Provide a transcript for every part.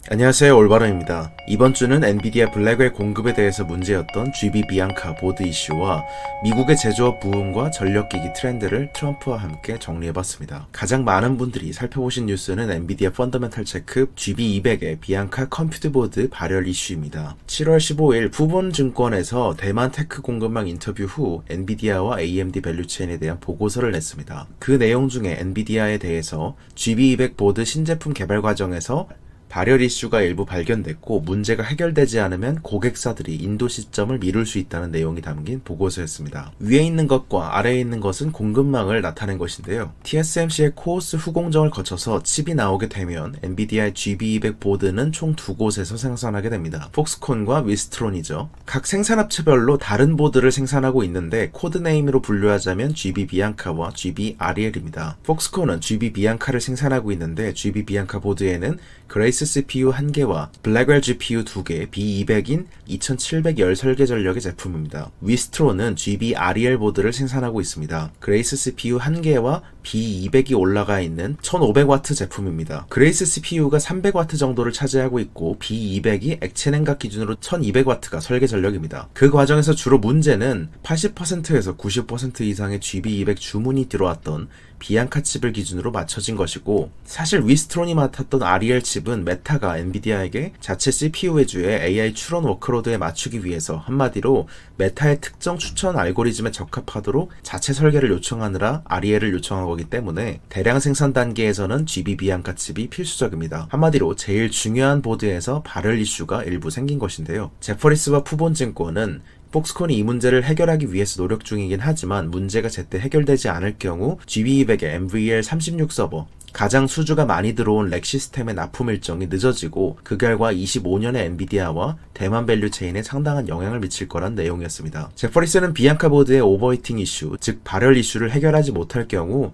안녕하세요, 올바름입니다. 이번 주는 엔비디아 블랙웰 공급에 대해서 문제였던 GB 비앙카 보드 이슈와 미국의 제조업 부흥과 전력기기 트렌드를 트럼프와 함께 정리해봤습니다. 가장 많은 분들이 살펴보신 뉴스는 엔비디아 펀더멘탈 체크 GB200의 비앙카 컴퓨트 보드 발열 이슈입니다. 7월 15일 푸본증권에서 대만 테크 공급망 인터뷰 후 엔비디아와 AMD 밸류체인에 대한 보고서를 냈습니다. 그 내용 중에 엔비디아에 대해서 GB200 보드 신제품 개발 과정에서 발열 이슈가 일부 발견됐고 문제가 해결되지 않으면 고객사들이 인도 시점을 미룰 수 있다는 내용이 담긴 보고서였습니다. 위에 있는 것과 아래에 있는 것은 공급망을 나타낸 것인데요. TSMC의 코오스 후공정을 거쳐서 칩이 나오게 되면 엔비디아의 GB200 보드는 총 두 곳에서 생산하게 됩니다. 폭스콘과 위스트론이죠. 각 생산업체별로 다른 보드를 생산하고 있는데 코드네임으로 분류하자면 GB 비앙카와 GB REL입니다. 폭스콘은 GB 비앙카를 생산하고 있는데 GB 비앙카 보드에는 그레이스 CPU 1개와 블랙웰 GPU 2개, B200인 2710 설계 전력의 제품입니다. 위스트론은 GB REL 보드를 생산하고 있습니다. 그레이스 CPU 1개와 B200이 올라가 있는 1500W 제품입니다. 그레이스 CPU가 300W 정도를 차지하고 있고 B200이 액체 냉각 기준으로 1200W가 설계 전력입니다. 그 과정에서 주로 문제는 80%에서 90% 이상의 GB200 주문이 들어왔던 비앙카 칩을 기준으로 맞춰진 것이고, 사실 위스트론이 맡았던 REL 칩은 메타가 엔비디아에게 자체 CPU 외주의 AI 추론 워크로드에 맞추기 위해서 한마디로 메타의 특정 추천 알고리즘에 적합하도록 자체 설계를 요청하느라 REL을 요청한 거기 때문에 대량 생산 단계에서는 GB 비앙카 칩이 필수적입니다. 한마디로 제일 중요한 보드에서 발열 이슈가 일부 생긴 것인데요. 제퍼리스와 푸본증권은 폭스콘이 이 문제를 해결하기 위해서 노력 중이긴 하지만 문제가 제때 해결되지 않을 경우 GB200의 MVL36 서버, 가장 수주가 많이 들어온 렉 시스템의 납품 일정이 늦어지고 그 결과 25년의 엔비디아와 대만 밸류체인에 상당한 영향을 미칠 거란 내용이었습니다. 제퍼리스는 비앙카 보드의 오버히팅 이슈, 즉 발열 이슈를 해결하지 못할 경우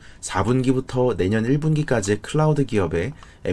4분기부터 내년 1분기까지의 클라우드 기업의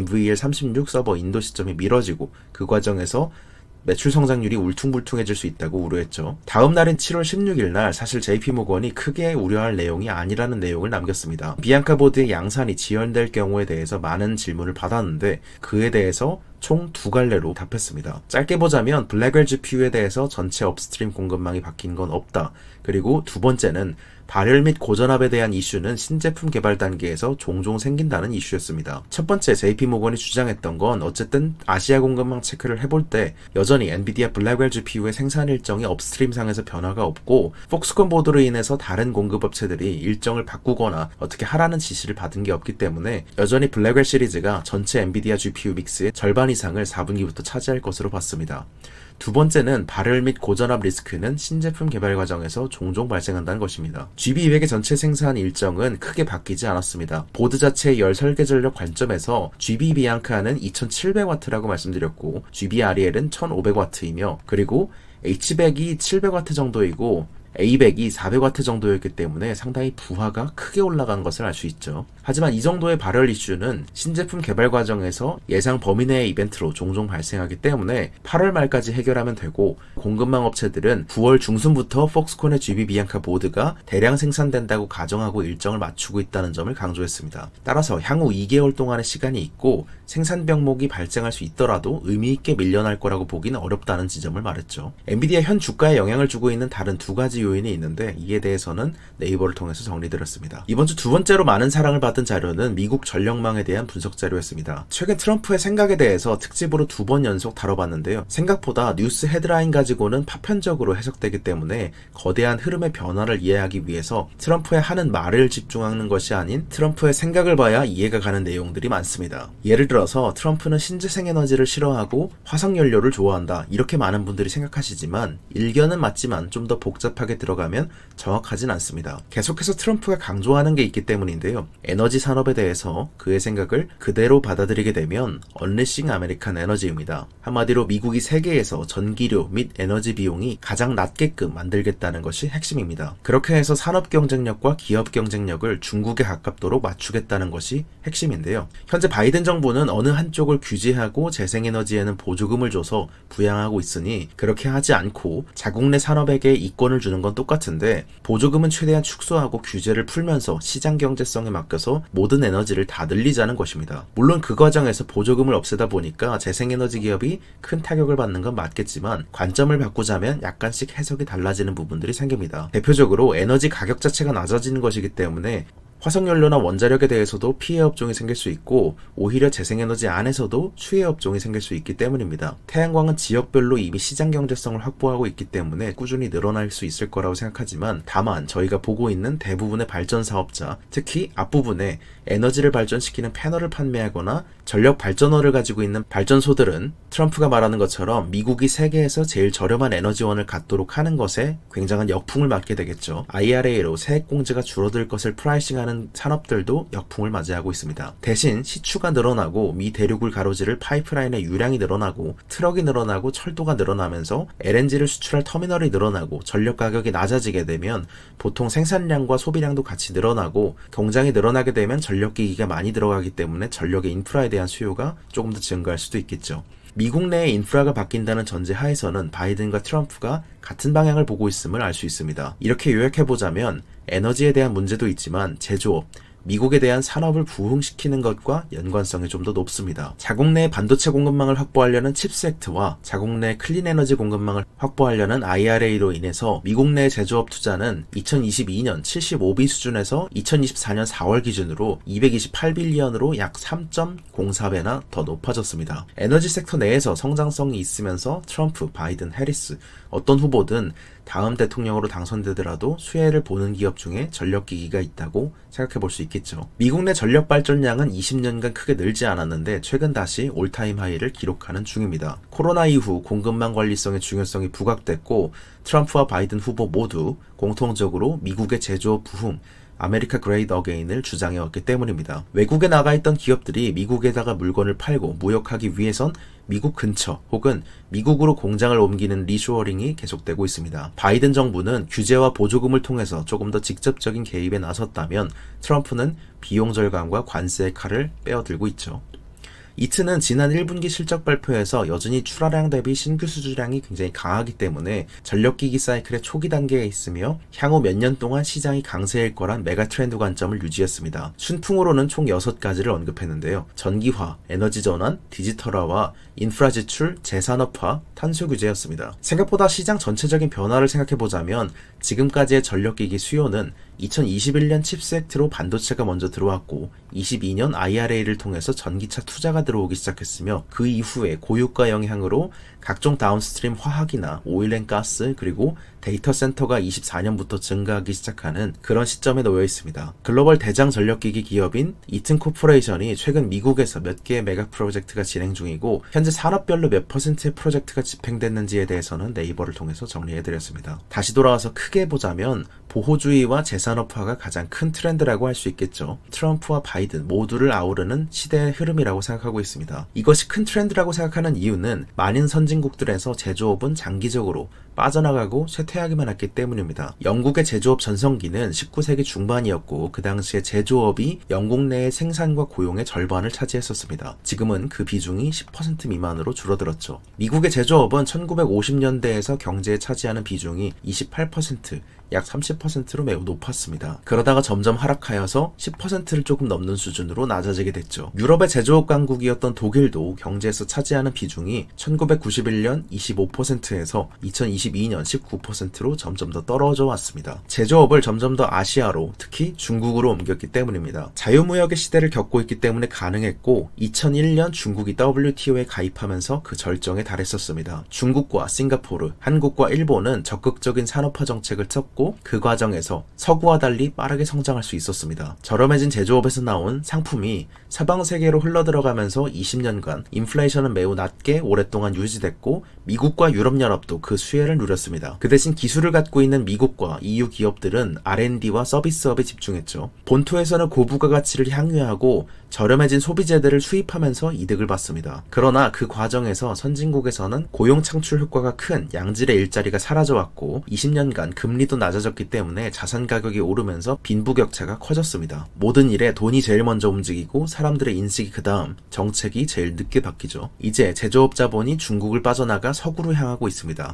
MVL36 서버 인도 시점이 미뤄지고 그 과정에서 매출 성장률이 울퉁불퉁해질 수 있다고 우려했죠. 다음 날인 7월 16일 날 사실 JP모건이 크게 우려할 내용이 아니라는 내용을 남겼습니다. 비앙카 보드의 양산이 지연될 경우에 대해서 많은 질문을 받았는데 그에 대해서 총 두 갈래로 답했습니다. 짧게 보자면 블랙웰 GPU에 대해서 전체 업스트림 공급망이 바뀐 건 없다. 그리고 두 번째는 발열 및 고전압에 대한 이슈는 신제품 개발 단계에서 종종 생긴다는 이슈였습니다. 첫 번째, JP모건이 주장했던 건 어쨌든 아시아 공급망 체크를 해볼 때 여전히 엔비디아 블랙웰 GPU의 생산 일정이 업스트림상에서 변화가 없고 폭스콘 보드로 인해서 다른 공급업체들이 일정을 바꾸거나 어떻게 하라는 지시를 받은 게 없기 때문에 여전히 블랙웰 시리즈가 전체 엔비디아 GPU 믹스의 절반 이상을 4분기부터 차지할 것으로 봤습니다. 두 번째는 발열 및 고전압 리스크는 신제품 개발 과정에서 종종 발생한다는 것입니다. GB200의 전체 생산 일정은 크게 바뀌지 않았습니다. 보드 자체의 열 설계 전력 관점에서 GB 비앙카는 2700W라고 말씀드렸고 GB REL은 1500W이며 그리고 H100이 700W 정도이고 A100이 400W 정도였기 때문에 상당히 부하가 크게 올라간 것을 알 수 있죠. 하지만 이 정도의 발열 이슈는 신제품 개발 과정에서 예상 범위 내의 이벤트로 종종 발생하기 때문에 8월 말까지 해결하면 되고 공급망 업체들은 9월 중순부터 폭스콘의 GB 비앙카 보드가 대량 생산된다고 가정하고 일정을 맞추고 있다는 점을 강조했습니다. 따라서 향후 2개월 동안의 시간이 있고 생산 병목이 발생할 수 있더라도 의미 있게 밀려날 거라고 보기는 어렵다는 지점을 말했죠. 엔비디아 현 주가에 영향을 주고 있는 다른 두 가지 요인이 있는데 이에 대해서는 네이버를 통해서 정리드렸습니다. 이번 주 두 번째로 많은 사랑을 받은 자료는 미국 전력망에 대한 분석 자료였습니다. 최근 트럼프의 생각에 대해서 특집으로 2번 연속 다뤄봤는데요. 생각보다 뉴스 헤드라인 가지고는 파편적으로 해석되기 때문에 거대한 흐름의 변화를 이해하기 위해서 트럼프의 하는 말을 집중하는 것이 아닌 트럼프의 생각을 봐야 이해가 가는 내용들이 많습니다. 예를 들어서 트럼프는 신재생 에너지를 싫어하고 화석연료를 좋아한다 이렇게 많은 분들이 생각하시지만 일견은 맞지만 좀 더 복잡하게 들어가면 정확하진 않습니다. 계속해서 트럼프가 강조하는 게 있기 때문인데요. 에너지 산업에 대해서 그의 생각을 그대로 받아들이게 되면 Unleashing American Energy입니다. 한마디로 미국이 세계에서 전기료 및 에너지 비용이 가장 낮게끔 만들겠다는 것이 핵심입니다. 그렇게 해서 산업 경쟁력과 기업 경쟁력을 중국에 가깝도록 맞추겠다는 것이 핵심인데요. 현재 바이든 정부는 어느 한쪽을 규제하고 재생에너지에는 보조금을 줘서 부양하고 있으니 그렇게 하지 않고 자국 내 산업에게 이권을 주는 건 똑같은데 보조금은 최대한 축소하고 규제를 풀면서 시장 경제성에 맡겨서 모든 에너지를 다 늘리자는 것입니다. 물론 그 과정에서 보조금을 없애다 보니까 재생에너지 기업이 큰 타격을 받는 건 맞겠지만 관점을 바꾸자면 약간씩 해석이 달라지는 부분들이 생깁니다. 대표적으로 에너지 가격 자체가 낮아지는 것이기 때문에 화석연료나 원자력에 대해서도 피해 업종이 생길 수 있고 오히려 재생에너지 안에서도 수혜 업종이 생길 수 있기 때문입니다. 태양광은 지역별로 이미 시장 경제성을 확보하고 있기 때문에 꾸준히 늘어날 수 있을 거라고 생각하지만 다만 저희가 보고 있는 대부분의 발전 사업자, 특히 앞부분에 에너지를 발전시키는 패널을 판매하거나 전력 발전원을 가지고 있는 발전소들은 트럼프가 말하는 것처럼 미국이 세계에서 제일 저렴한 에너지원을 갖도록 하는 것에 굉장한 역풍을 맞게 되겠죠. IRA로 세액공제가 줄어들 것을 프라이싱하는 산업들도 역풍을 맞이하고 있습니다. 대신 시추가 늘어나고 미 대륙을 가로지를 파이프라인의 유량이 늘어나고 트럭이 늘어나고 철도가 늘어나면서 LNG를 수출할 터미널이 늘어나고 전력 가격이 낮아지게 되면 보통 생산량과 소비량도 같이 늘어나고 공장이 늘어나게 되면 전력기기가 많이 들어가기 때문에 전력의 인프라에 대한 수요가 조금 더 증가할 수도 있겠죠. 미국 내의 인프라가 바뀐다는 전제 하에서는 바이든과 트럼프가 같은 방향을 보고 있음을 알 수 있습니다. 이렇게 요약해보자면 에너지에 대한 문제도 있지만 제조업, 미국에 대한 산업을 부흥시키는 것과 연관성이 좀 더 높습니다. 자국 내 반도체 공급망을 확보하려는 칩스 액트와 자국 내 클린 에너지 공급망을 확보하려는 IRA로 인해서 미국 내 제조업 투자는 2022년 75비 수준에서 2024년 4월 기준으로 228빌리언으로 약 3.04배나 더 높아졌습니다. 에너지 섹터 내에서 성장성이 있으면서 트럼프, 바이든, 해리스 어떤 후보든 다음 대통령으로 당선되더라도 수혜를 보는 기업 중에 전력기기가 있다고 생각해 볼 수 있겠죠. 미국 내 전력 발전량은 20년간 크게 늘지 않았는데 최근 다시 올타임 하이를 기록하는 중입니다. 코로나 이후 공급망 관리성의 중요성이 부각됐고 트럼프와 바이든 후보 모두 공통적으로 미국의 제조업 부흥, 아메리카 그레이트 어게인을 주장해왔기 때문입니다. 외국에 나가 있던 기업들이 미국에다가 물건을 팔고 무역하기 위해선 미국 근처 혹은 미국으로 공장을 옮기는 리쇼어링이 계속되고 있습니다. 바이든 정부는 규제와 보조금을 통해서 조금 더 직접적인 개입에 나섰다면 트럼프는 비용 절감과 관세의 칼을 빼어들고 있죠. 이트는 지난 1분기 실적 발표에서 여전히 출하량 대비 신규 수주량이 굉장히 강하기 때문에 전력기기 사이클의 초기 단계에 있으며 향후 몇 년 동안 시장이 강세일 거란 메가 트렌드 관점을 유지했습니다. 순풍으로는 총 6가지를 언급했는데요. 전기화, 에너지 전환, 디지털화와 인프라 지출, 재산업화, 탄소 규제였습니다. 생각보다 시장 전체적인 변화를 생각해보자면 지금까지의 전력기기 수요는 2021년 칩스 액트로 반도체가 먼저 들어왔고 22년 IRA를 통해서 전기차 투자가 들어오기 시작했으며 그 이후에 고유가 영향으로 각종 다운스트림 화학이나 오일앤가스 그리고 데이터 센터가 24년부터 증가하기 시작하는 그런 시점에 놓여 있습니다. 글로벌 대장 전력기기 기업인 이튼 코퍼레이션이 최근 미국에서 몇 개의 메가 프로젝트가 진행 중이고 현재 산업별로 몇 퍼센트의 프로젝트가 집행됐는지에 대해서는 네이버를 통해서 정리해드렸습니다. 다시 돌아와서 크게 보자면 보호주의와 재산업화가 가장 큰 트렌드라고 할 수 있겠죠. 트럼프와 바이든 모두를 아우르는 시대의 흐름이라고 생각하고 있습니다. 이것이 큰 트렌드라고 생각하는 이유는 많은 선진국들에서 제조업은 장기적으로 빠져나가고 쇠퇴하기만 했기 때문입니다. 영국의 제조업 전성기는 19세기 중반이었고 그 당시에 제조업이 영국 내의 생산과 고용의 절반을 차지했었습니다. 지금은 그 비중이 10% 미만으로 줄어들었죠. 미국의 제조업은 1950년대에서 경제에 차지하는 비중이 28%, 약 30%로 매우 높았습니다. 그러다가 점점 하락하여서 10%를 조금 넘는 수준으로 낮아지게 됐죠. 유럽의 제조업 강국이었던 독일도 경제에서 차지하는 비중이 1991년 25%에서 2022년 19%로 점점 더 떨어져 왔습니다. 제조업을 점점 더 아시아로, 특히 중국으로 옮겼기 때문입니다. 자유무역의 시대를 겪고 있기 때문에 가능했고 2001년 중국이 WTO에 가입하면서 그 절정에 달했었습니다. 중국과 싱가포르, 한국과 일본은 적극적인 산업화 정책을 쳤고 그 과정에서 서구와 달리 빠르게 성장할 수 있었습니다. 저렴해진 제조업에서 나온 상품이 서방 세계로 흘러들어가면서 20년간 인플레이션은 매우 낮게 오랫동안 유지됐고 미국과 유럽연합도 그 수혜를 누렸습니다. 그 대신 기술을 갖고 있는 미국과 EU 기업들은 R&D와 서비스업에 집중했죠. 본토에서는 고부가 가치를 향유하고 저렴해진 소비재들을 수입하면서 이득을 봤습니다. 그러나 그 과정에서 선진국에서는 고용 창출 효과가 큰 양질의 일자리가 사라져왔고 20년간 금리도 낮아졌기 때문에 자산 가격이 오르면서 빈부격차가 커졌습니다. 모든 일에 돈이 제일 먼저 움직이고 사람들의 인식이 그 다음, 정책이 제일 늦게 바뀌죠. 이제 제조업 자본이 중국을 빠져나가 서구로 향하고 있습니다.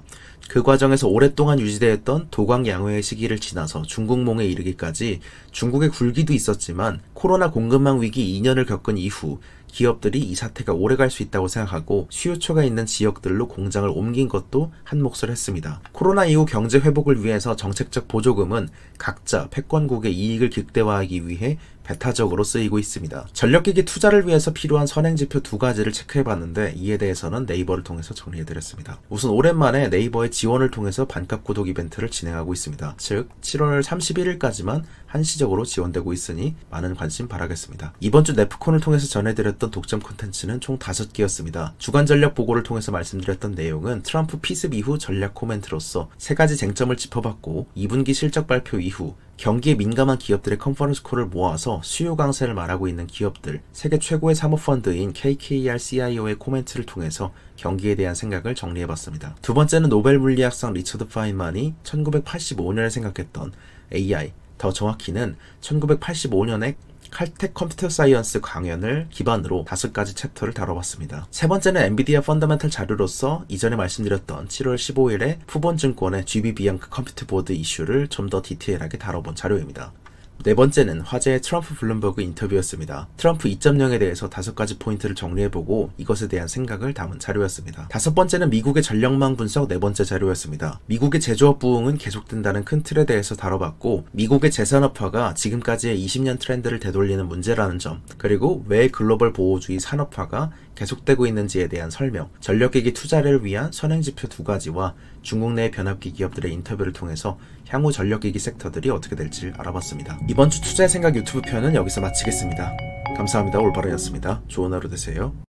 그 과정에서 오랫동안 유지되었던 도광 양호의 시기를 지나서 중국몽에 이르기까지 중국의 굴기도 있었지만 코로나 공급망 위기 2년을 겪은 이후 기업들이 이 사태가 오래갈 수 있다고 생각하고 수요처가 있는 지역들로 공장을 옮긴 것도 한 몫을 했습니다. 코로나 이후 경제 회복을 위해서 정책적 보조금은 각자 패권국의 이익을 극대화하기 위해 배타적으로 쓰이고 있습니다. 전력기기 투자를 위해서 필요한 선행지표 2가지를 체크해봤는데 이에 대해서는 네이버를 통해서 정리해드렸습니다. 우선 오랜만에 네이버의 지원을 통해서 반값 구독 이벤트를 진행하고 있습니다. 즉 7월 31일까지만 한시적으로 지원되고 있으니 많은 관심 바라겠습니다. 이번 주 네프콘을 통해서 전해드렸던 독점 콘텐츠는 총 5개였습니다. 주간 전략 보고를 통해서 말씀드렸던 내용은 트럼프 피습 이후 전략 코멘트로서 3가지 쟁점을 짚어봤고 2분기 실적 발표 이후 경기에 민감한 기업들의 컨퍼런스 콜을 모아서 수요 강세를 말하고 있는 기업들, 세계 최고의 사모펀드인 KKR CIO의 코멘트를 통해서 경기에 대한 생각을 정리해봤습니다. 두 번째는 노벨 물리학상 리처드 파인만이 1985년에 생각했던 AI, 더 정확히는 1985년에 칼텍 컴퓨터 사이언스 강연을 기반으로 5가지 챕터를 다뤄봤습니다. 세 번째는 엔비디아 펀더멘털 자료로서 이전에 말씀드렸던 7월 15일에 푸본증권의 GB 비앙크 컴퓨터 보드 이슈를 좀 더 디테일하게 다뤄본 자료입니다. 네 번째는 화제의 트럼프 블룸버그 인터뷰였습니다. 트럼프 2.0에 대해서 5가지 포인트를 정리해보고 이것에 대한 생각을 담은 자료였습니다. 다섯 번째는 미국의 전력망 분석 4번째 자료였습니다. 미국의 제조업 부흥은 계속된다는 큰 틀에 대해서 다뤄봤고 미국의 재산업화가 지금까지의 20년 트렌드를 되돌리는 문제라는 점, 그리고 왜 글로벌 보호주의 산업화가 계속되고 있는지에 대한 설명, 전력기기 투자를 위한 선행지표 2가지와 중국 내 변압기 기업들의 인터뷰를 통해서 향후 전력기기 섹터들이 어떻게 될지 알아봤습니다. 이번 주 투자의 생각 유튜브 편은 여기서 마치겠습니다. 감사합니다. 올바른이었습니다. 좋은 하루 되세요.